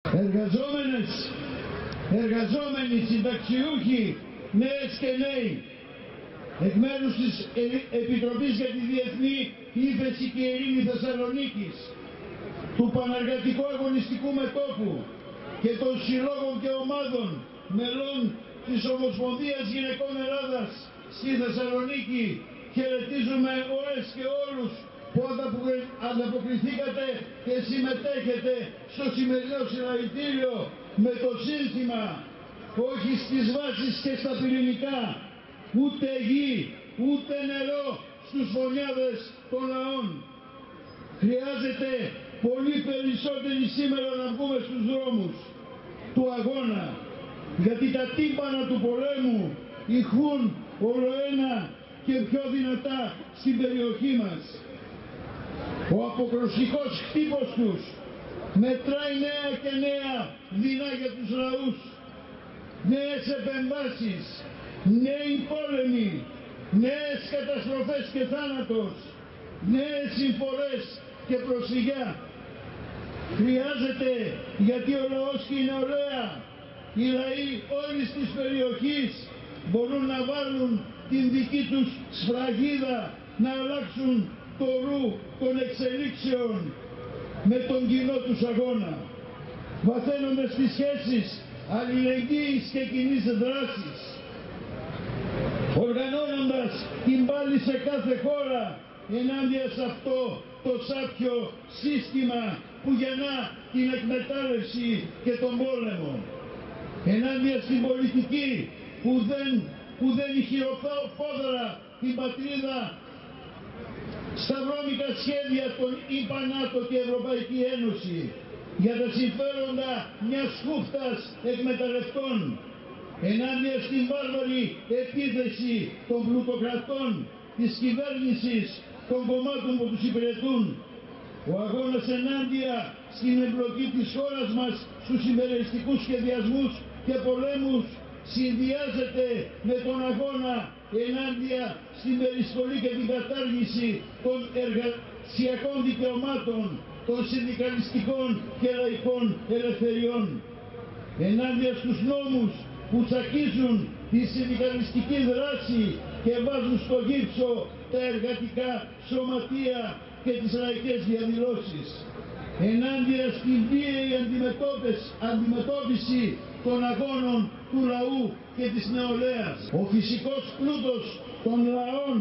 Εργαζόμενοι, συνταξιούχοι, νέες και νέοι, εκ μέρους της Επιτροπής για τη Διεθνή Ύφεση και Ειρήνη Θεσσαλονίκης, του Πανεργατικού Αγωνιστικού Μετώπου και των συλλόγων και ομάδων μελών της Ομοσπονδίας Γυναικών Ελλάδας στη Θεσσαλονίκη, χαιρετίζουμε όλες και όλους που ανταποκριθήκατε και συμμετέχετε στο σημερινό συλλαλητήριο με το σύνθημα «Όχι στις βάσεις και στα πυρηνικά, ούτε γη, ούτε νερό στους φωνιάδες των λαών». Χρειάζεται πολύ περισσότεροι σήμερα να βγούμε στους δρόμους του αγώνα, γιατί τα τύμπανα του πολέμου ηχούν ολοένα και πιο δυνατά στην περιοχή μας. Ο αποκρουστικός χτύπος τους μετράει νέα και νέα δεινά για τους λαούς. Νέες επεμβάσεις, νέοι πόλεμοι, νέες καταστροφές και θάνατος, νέες συμφορές και προσφυγιά. Χρειάζεται, γιατί ο λαός και η νεολαία, οι λαοί όλης της περιοχής μπορούν να βάλουν την δική τους σφραγίδα, να αλλάξουν το ρου των εξελίξεων με τον κοινό τους αγώνα, βαθαίνοντας τις σχέσεις αλληλεγγύης και κοινής δράσης, οργανώνοντας την πάλη σε κάθε χώρα ενάντια σε αυτό το σάπιο σύστημα που γεννά την εκμετάλλευση και τον πόλεμο, ενάντια στην πολιτική που δεν ηχηροπόδαρα την πατρίδα στα βρώμικα σχέδια των ΗΠΑ, ΝΑΤΟ και Ευρωπαϊκή Ένωση για τα συμφέροντα μιας χούφτας εκμεταλλευτών, ενάντια στην βάρβαρη επίθεση των πλουτοκρατών, της κυβέρνησης, των κομμάτων που τους υπηρετούν. Ο αγώνας ενάντια στην εμπλοκή της χώρας μας στους imperialιστικούς σχεδιασμούς και πολέμους συνδυάζεται με τον αγώνα ενάντια στην περιστολή και την κατάργηση των εργασιακών δικαιωμάτων, των συνδικαλιστικών και λαϊκών ελευθεριών. Ενάντια στους νόμους που τσακίζουν τη συνδικαλιστική δράση και βάζουν στο γύψο τα εργατικά σωματεία και τις λαϊκές διαδηλώσεις. Ενάντια στην βίαιη αντιμετώπιση των αγώνων του λαού και της νεολαίας. Ο φυσικός πλούτος των λαών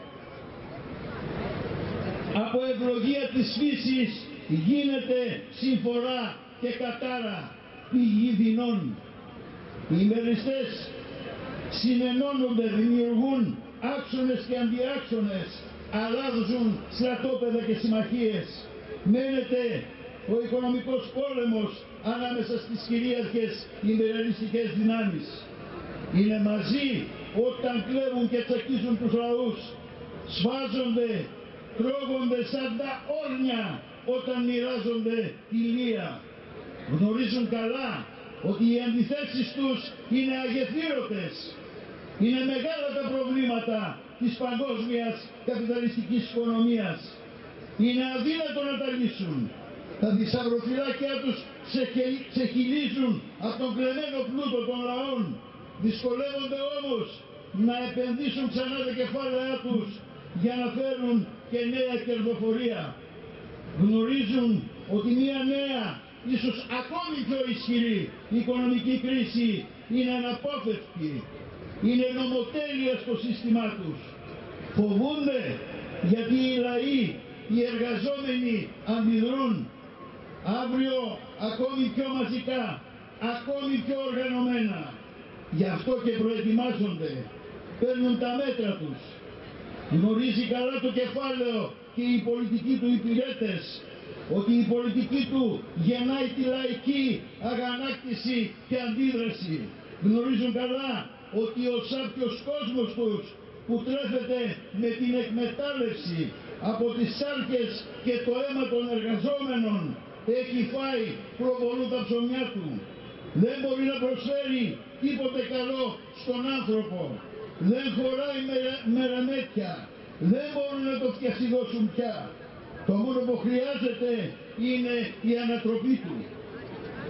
από ευλογία της φύσης γίνεται συμφορά και κατάρα πηγή δεινών. Οι ημεριστές συνενώνονται, δημιουργούν άξονες και αντιάξονες, αλλάζουν στρατόπεδα και συμμαχίες. Μένεται ο οικονομικός πόλεμος ανάμεσα στις κυρίαρχες imperialistικές δυνάμεις. Είναι μαζί όταν κλέβουν και τσακίζουν τους λαούς. Σφάζονται, τρώγονται σαν τα όρνια όταν μοιράζονται ηλία. Γνωρίζουν καλά ότι οι αντιθέσεις τους είναι αγεφύρωτες. Είναι μεγάλα τα προβλήματα της παγκόσμιας καπιταλιστικής οικονομίας. Είναι αδύνατο να τα λύσουν. Τα θησαυροφυλάκια τους ξεχυλίζουν από τον κλεμμένο πλούτο των λαών. Δυσκολεύονται όμως να επενδύσουν ξανά τα κεφάλαιά τους για να φέρουν και νέα κερδοφορία. Γνωρίζουν ότι μια νέα, ίσως ακόμη πιο ισχυρή οικονομική κρίση είναι αναπόφευκτη. Είναι νομοτέλεια στο σύστημά τους. Φοβούνται γιατί οι λαοί, οι εργαζόμενοι αντιδρούν. Αύριο ακόμη πιο μαζικά, ακόμη πιο οργανωμένα. Γι' αυτό και προετοιμάζονται. Παίρνουν τα μέτρα τους. Γνωρίζει καλά το κεφάλαιο και οι πολιτικοί του υπηρέτες ότι η πολιτική του γεννάει τη λαϊκή αγανάκτηση και αντίδραση. Γνωρίζουν καλά ότι ο σάπιος κόσμος τους που τρέφεται με την εκμετάλλευση από τις σάρκες και το αίμα των εργαζόμενων έχει φάει προπολού τα ψωμιά του. Δεν μπορεί να προσφέρει τίποτε καλό στον άνθρωπο. Δεν χωράει με ρεμέτια. Δεν μπορούν να το φτιαξιδώσουν πια. Το μόνο που χρειάζεται είναι η ανατροπή του.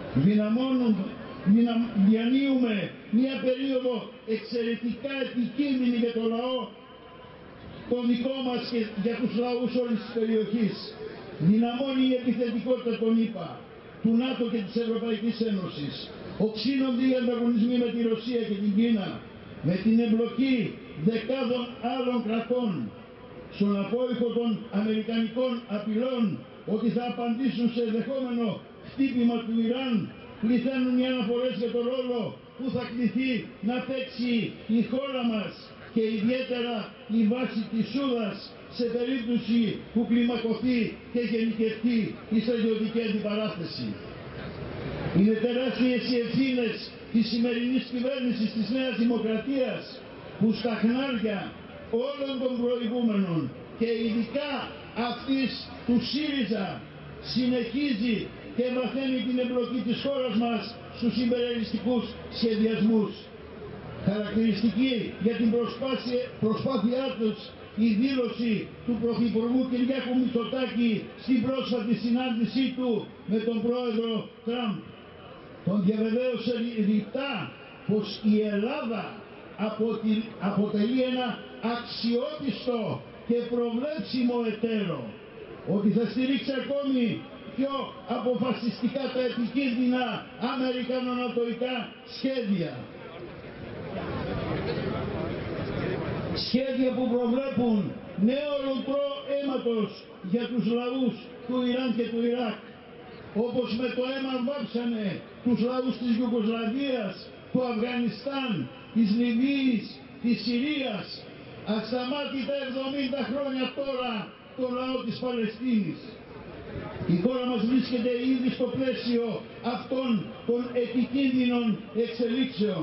διανύουμε μια περίοδο εξαιρετικά επικίνδυνη για το λαό, το δικό μας και για τους λαούς όλης της περιοχής. Δυναμώνει η επιθετικότητα των ΗΠΑ, του ΝΑΤΟ και της Ευρωπαϊκής Ένωσης. Οξύνονται οι ανταγωνισμοί με τη Ρωσία και την Κίνα, με την εμπλοκή δεκάδων άλλων κρατών στον απόϊχο των αμερικανικών απειλών ότι θα απαντήσουν σε ενδεχόμενο χτύπημα του Ιράν. Πληθαίνουν οι αναφορές για τον ρόλο που θα κληθεί να παίξει η χώρα μας και ιδιαίτερα η βάση της Σούδας σε περίπτωση που κλιμακωθεί και γενικευτεί η στρατιωτική αντιπαράθεση. Είναι τεράστιες οι ευθύνες της σημερινής κυβέρνησης της Νέας Δημοκρατίας που στα χνάρια όλων των προηγούμενων και ειδικά αυτής του ΣΥΡΙΖΑ συνεχίζει και βαθαίνει την εμπλοκή της χώρας μας στους υπερελιστικούς σχεδιασμούς. Χαρακτηριστική για την προσπάθειά τους η δήλωση του Πρωθυπουργού Κυριάκου Μητσοτάκη στην πρόσφατη συνάντησή του με τον πρόεδρο Τραμπ. Τον διαβεβαίωσε ρητά πως η Ελλάδα αποτελεί ένα αξιόπιστο και προβλέψιμο εταίρο, ότι θα στηρίξει ακόμη πιο αποφασιστικά τα επικίνδυνα αμερικανο-νατοϊκά σχέδια. Σχέδια που προβλέπουν νέο λουτρό αίματος για τους λαούς του Ιράν και του Ιράκ, όπως με το αίμα βάψανε τους λαούς της Ιουγκοσλαβίας, του Αφγανιστάν, της Λιβύης, της Συρίας, ασταμάτητα 70 χρόνια τώρα το λαό της Παλαιστίνης. Η χώρα μας βρίσκεται ήδη στο πλαίσιο αυτών των επικίνδυνων εξελίξεων.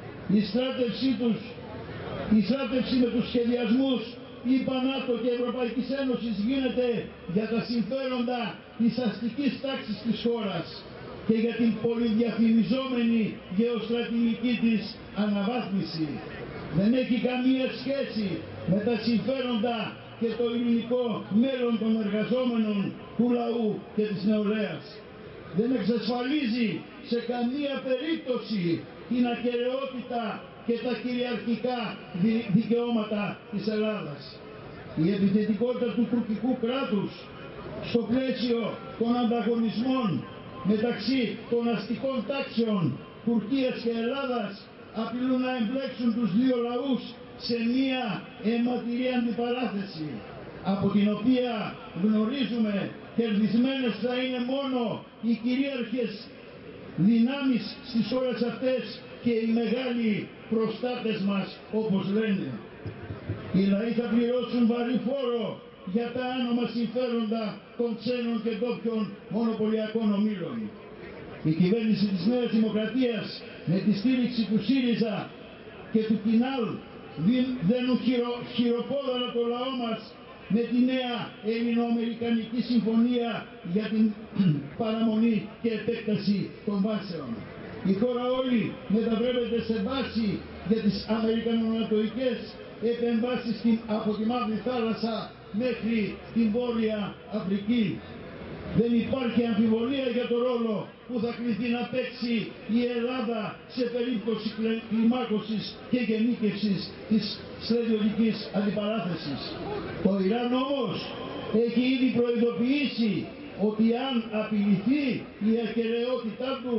Η στράτευση με τους σχεδιασμούς ΗΠΑ, ΝΑΤΟ και Ευρωπαϊκής Ένωσης γίνεται για τα συμφέροντα της αστικής τάξης της χώρας και για την πολυδιαφημιζόμενη γεωστρατηγική της αναβάθμιση. Δεν έχει καμία σχέση με τα συμφέροντα και το ειρηνικό μέλλον των εργαζόμενων, του λαού και της νεολαίας. Δεν εξασφαλίζει σε καμία περίπτωση την ακεραιότητα και τα κυριαρχικά δικαιώματα της Ελλάδας. Η επιθετικότητα του τουρκικού κράτους στο πλαίσιο των ανταγωνισμών μεταξύ των αστικών τάξεων Τουρκίας και Ελλάδας απειλούν να εμπλέξουν τους δύο λαούς σε μία αιματηρή αντιπαράθεση, από την οποία γνωρίζουμε κερδισμένες θα είναι μόνο οι κυρίαρχες δυνάμεις στις χώρες αυτές και οι μεγάλοι προστάτες μας, όπως λένε. Οι λαοί θα πληρώσουν βαρύ φόρο για τα άνομα συμφέροντα των ξένων και ντόπιων μονοπωλιακών ομίλων. Η κυβέρνηση της Νέας Δημοκρατίας με τη στήριξη του ΣΥΡΙΖΑ και του ΚΙΝΑΛ δένουν χειροπόδαρα το λαό μας με τη νέα Ελληνοαμερικανική Συμφωνία για την παραμονή και επέκταση των βάσεων. Η χώρα όλη μετατρέπεται σε βάση για τις αμερικανονατοικές επεμβάσεις από τη Μαύρη Θάλασσα μέχρι την Βόρεια Αφρική. Δεν υπάρχει αμφιβολία για το ρόλο που θα κληθεί να παίξει η Ελλάδα σε περίπτωση κλιμάκωσης και γενίκευσης της στρατιωτικής αντιπαράθεσης. Το Ιράν όμως έχει ήδη προειδοποιήσει ότι αν απειληθεί η ακεραιότητά του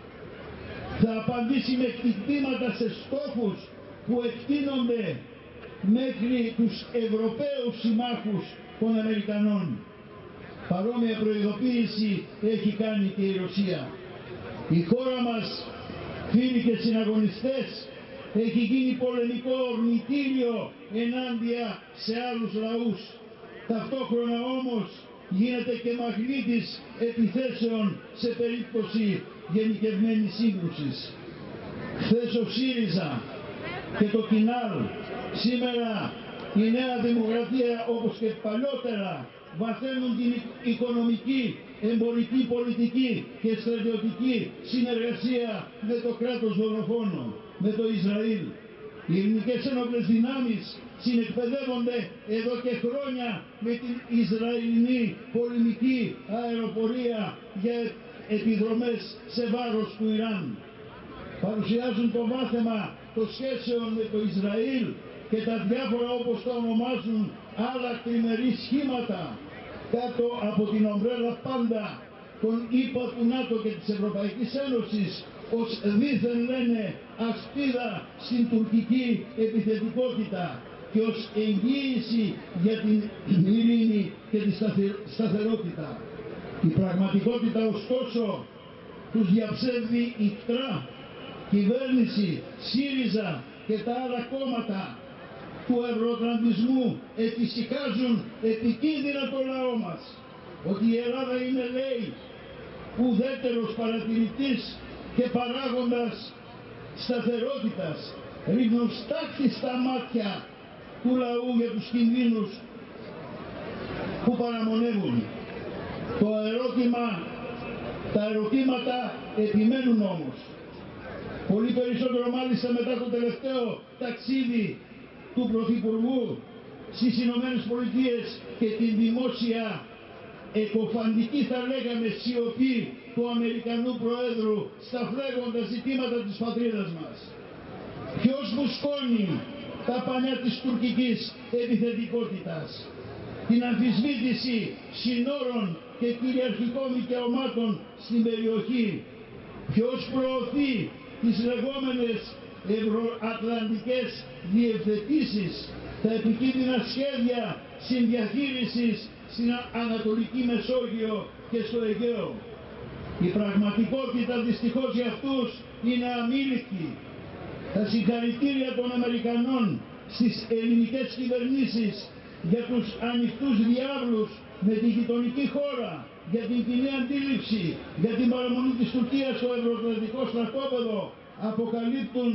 θα απαντήσει με χτυπήματα σε στόχους που εκτείνονται μέχρι τους Ευρωπαίους συμμάχους των Αμερικανών. Παρόμοια προειδοποίηση έχει κάνει και η Ρωσία. Η χώρα μας, φίλοι και συναγωνιστές, έχει γίνει πολεμικό ορμητήριο ενάντια σε άλλους λαούς. Ταυτόχρονα όμως γίνεται και μαγνήτης επιθέσεων σε περίπτωση γενικευμένης σύγκρουσης. Χθες ο ΣΥΡΙΖΑ και το ΚΙΝΑΛ, σήμερα η Νέα Δημοκρατία όπως και παλιότερα, βαθαίνουν την οικονομική, εμπορική, πολιτική και στρατιωτική συνεργασία με το κράτος δολοφόνο, με το Ισραήλ. Οι ελληνικές ένοπλες δυνάμεις συνεκπαιδεύονται εδώ και χρόνια με την Ισραηλινή πολεμική αεροπορία για επιδρομές σε βάρος του Ιράν. Παρουσιάζουν το βάθεμα των σχέσεων με το Ισραήλ και τα διάφορα, όπως τα ονομάζουν, άλλα τριμερή σχήματα κάτω από την ομπρέλα πάντα των ΗΠΑ, του ΝΑΤΟ και της Ευρωπαϊκής Ένωσης ως δήθεν λένε ασπίδα στην τουρκική επιθετικότητα και ως εγγύηση για την ειρήνη και τη σταθερότητα. Η πραγματικότητα ωστόσο τους διαψεύδει ικτρά. Κυβέρνηση, ΣΥΡΙΖΑ και τα άλλα κόμματα του ευρωατλαντισμού εφησυχάζουν επικίνδυνα το λαό μας ότι η Ελλάδα είναι, λέει, ουδέτερος παρατηρητής και παράγοντας σταθερότητας, ρίχνουν στάχτη στα μάτια του λαού για τους κινδύνους που παραμονεύουν. Τα ερωτήματα επιμένουν όμως. Πολύ περισσότερο μάλιστα μετά το τελευταίο ταξίδι του Πρωθυπουργού στις Ηνωμένες Πολιτείες και την δημόσια εκοφαντική, θα λέγαμε, σιωπή του Αμερικανού Προέδρου στα φλέγοντα ζητήματα της πατρίδας μας. Ποιος μπουσκώνει τα πανιά της τουρκικής επιθετικότητας, την αμφισβήτηση συνόρων και κυριαρχικών δικαιωμάτων στην περιοχή? Ποιος προωθεί τις λεγόμενες ευρωατλαντικές διευθετήσεις, τα επικίνδυνα σχέδια συνδιαχείρισης στην Ανατολική Μεσόγειο και στο Αιγαίο? Η πραγματικότητα δυστυχώς για αυτούς είναι αμήλικτη. Τα συγχαρητήρια των Αμερικανών στις ελληνικές κυβερνήσεις για τους ανοιχτούς διάβλους με τη γειτονική χώρα, για την κοινή αντίληψη, για την παραμονή της Τουρκίας στο ευρωατλαντικό στρατόπεδο, αποκαλύπτουν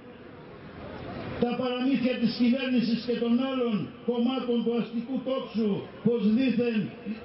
τα παραμύθια της κυβέρνησης και των άλλων κομμάτων του αστικού τόξου, πως δήθεν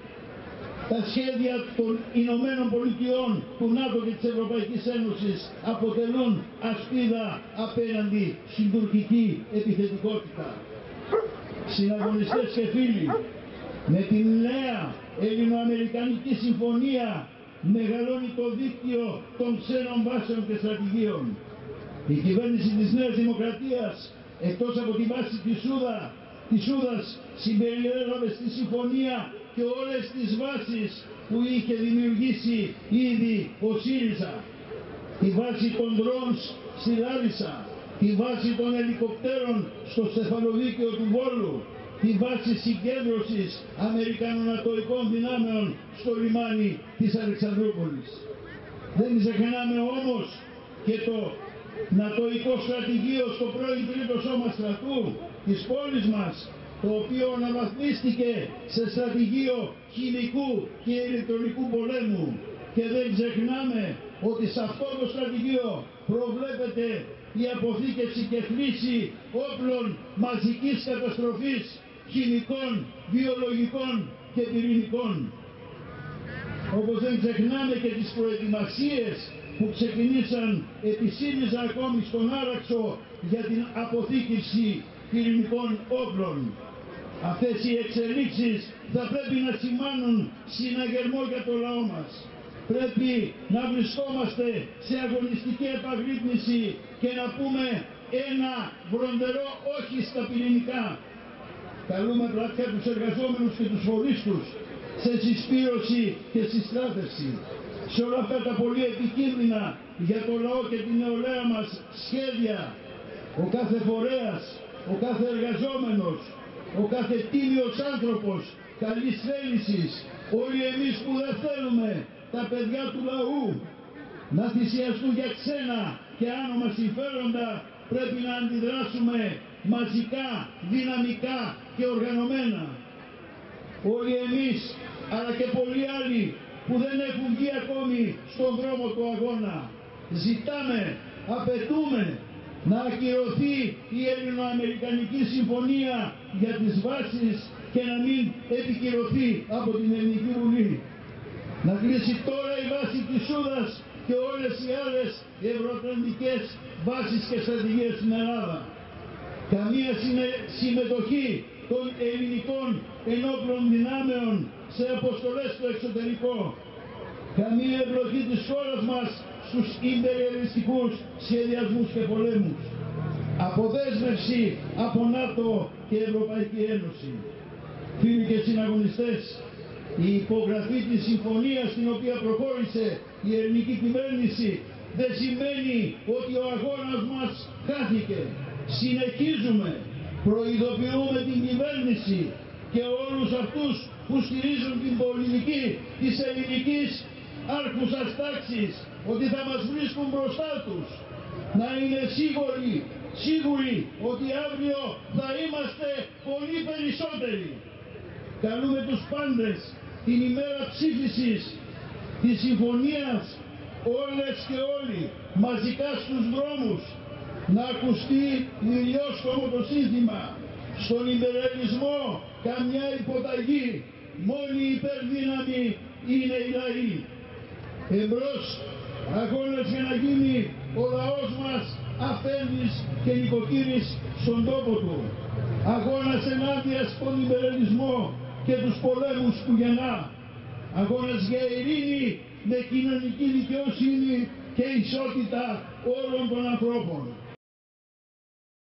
τα σχέδια των Ηνωμένων Πολιτειών, του ΝΑΤΟ και της Ευρωπαϊκής Ένωσης αποτελούν ασπίδα απέναντι στην τουρκική επιθετικότητα. Συναγωνιστές και φίλοι, με την νέα Ελληνοαμερικανική συμφωνία μεγαλώνει το δίκτυο των ξένων βάσεων και στρατηγίων. Η κυβέρνηση της Νέας Δημοκρατίας, εκτός από τη βάση της Σούδας, συμπεριέλαβε στη συμφωνία και όλες τις βάσεις που είχε δημιουργήσει ήδη ο ΣΥΡΙΖΑ. Τη βάση των drones στη Λάρισα, τη βάση των ελικοπτέρων στο Στεφανοδίκαιο του Βόλου, τη βάση συγκέντρωσης Αμερικανονατοϊκών δυνάμεων στο λιμάνι της Αλεξανδρούπολης. Δεν ξεχνάμε όμως και το νατοϊκό στρατηγείο στο πρώην Τρίτο Σώμα Στρατού της πόλης μας, το οποίο αναβαθμίστηκε σε στρατηγείο χημικού και ηλεκτρονικού πολέμου. Και δεν ξεχνάμε ότι σε αυτό το στρατηγείο προβλέπεται η αποθήκευση και χρήση όπλων μαζικής καταστροφής, χημικών, βιολογικών και πυρηνικών. Όπως δεν ξεχνάμε και τις προετοιμασίες που ξεκινήσαν επί ΣΥΡΙΖΑ ακόμη στον Άραξο για την αποθήκευση πυρηνικών όπλων. Αυτές οι εξελίξεις θα πρέπει να σημάνουν συναγερμό για το λαό μας. Πρέπει να βρισκόμαστε σε αγωνιστική επαγρύπνηση και να πούμε ένα βροντερό όχι στα πυρηνικά. Καλούμε πλατιά τους εργαζόμενους και τους φορείς τους σε συσπήρωση και συστράτευση. Σε όλα αυτά τα πολύ επικίνδυνα για το λαό και την νεολαία μας σχέδια, ο κάθε φορέας, ο κάθε εργαζόμενος, ο κάθε τίμιος άνθρωπος καλής θέλησης, όλοι εμείς που δεν θέλουμε τα παιδιά του λαού να θυσιαστούν για ξένα και άνομα συμφέροντα, πρέπει να αντιδράσουμε μαζικά, δυναμικά και οργανωμένα. Όλοι εμείς, αλλά και πολλοί άλλοι που δεν έχουν βγει ακόμη στον δρόμο του αγώνα, ζητάμε, απαιτούμε να ακυρωθεί η Ελληνοαμερικανική Συμφωνία για τις βάσεις και να μην επικυρωθεί από την Ελληνική Βουλή. Να κλείσει τώρα η βάση της Σούδας και όλες οι άλλες ευρωατλαντικές βάσεις και στρατηγίες στην Ελλάδα. Καμία συμμετοχή των ελληνικών ενόπλων δυνάμεων σε αποστολές στο εξωτερικό. καμία εμπλοκή της χώρας μας στους ιμπεριαλιστικούς σχεδιασμούς και πολέμους. Αποδέσμευση από ΝΑΤΟ και Ευρωπαϊκή Ένωση. Φίλοι και συναγωνιστές, η υπογραφή της συμφωνίας στην οποία προχώρησε η ελληνική κυβέρνηση δεν σημαίνει ότι ο αγώνας μας χάθηκε. Συνεχίζουμε, προειδοποιούμε την κυβέρνηση και όλους αυτούς που στηρίζουν την πολιτική της ελληνικής άρχουσας τάξης ότι θα μας βρίσκουν μπροστά τους. Να είναι σίγουροι ότι αύριο θα είμαστε πολύ περισσότεροι. Καλούμε τους πάντες την ημέρα ψήφισης της συμφωνίας, όλες και όλοι μαζικά στους δρόμους, να ακουστεί ηλιόστομο το σύνθημα: στον ιμπεριαλισμό καμιά υποταγή, μόνη υπερδύναμη είναι οι λαοί. Εμπρός, αγώνας για να γίνει ο λαός μας αφέντης και νοικοκύρης στον τόπο του. Αγώνας ενάντια στον ιμπεριαλισμό και τους πολέμους που γεννά. Αγώνας για ειρήνη με κοινωνική δικαιοσύνη και ισότητα όλων των ανθρώπων.